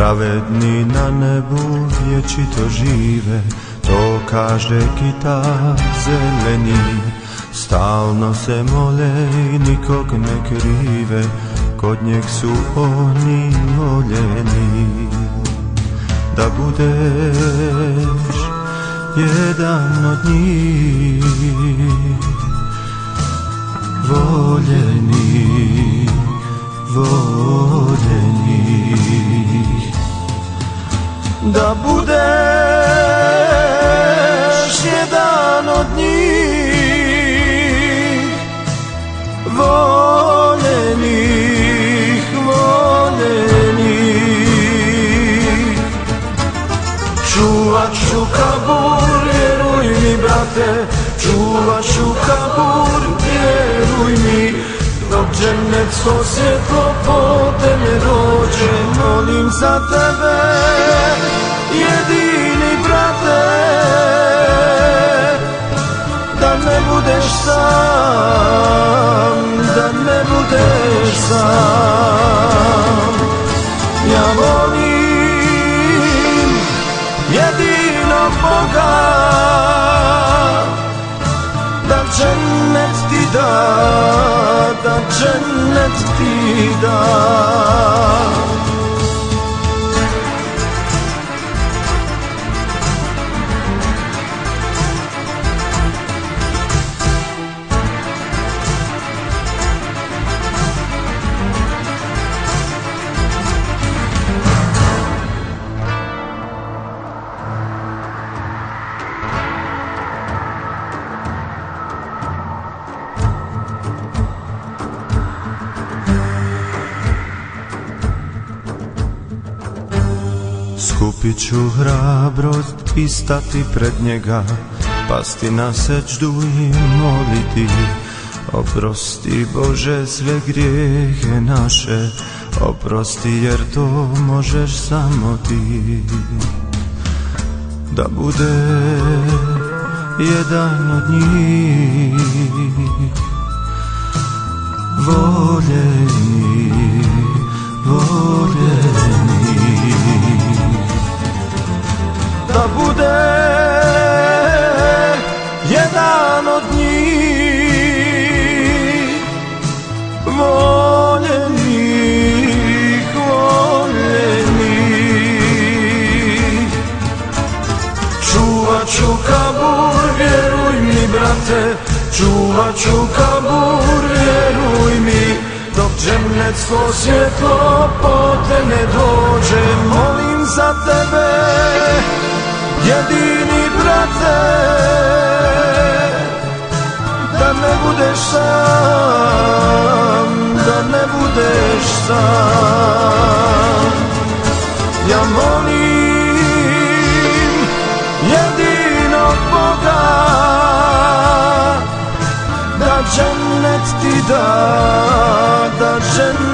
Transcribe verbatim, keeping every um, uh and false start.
pravedni na nebu vječito žive, to kaže kitab zeleni. Stalno se mole i nikog ne krive, kod njeg su oni voljeni. Da budeš jedan od njih, voljeni, voljeni. Da budeš jedan od njih, voljenih, voljenih. Čuvat ću kabur, vjeruj mi brate, čuvat ću kabur, vjeruj mi, dok dženecko svjetlo putem ne dođe. Molim za tebe, jedini brate, da ne budeš sam, da ne budeš sam. Ja volim jedinog Boga, da džennet ti da, da džennet ti da. Skupit ću hrabrost i stati pred njega, pasti na sećdu i moliti. Oprosti Bože sve grijehe naše, oprosti jer to možeš samo ti. Da bude jedan od njih, voljeni, voljeni. Da bude jedan od njih, voljenih, voljenih. Čuvat ću kabur, vjeruj mi brate, čuvat ću kabur, vjeruj mi, dok dženecko svjetlo putem ne dođe. Molim za tebe, jedini brate, da ne budeš sam, da ne budeš sam. Ja molim jedinog Boga, da džennet ti da, da džennet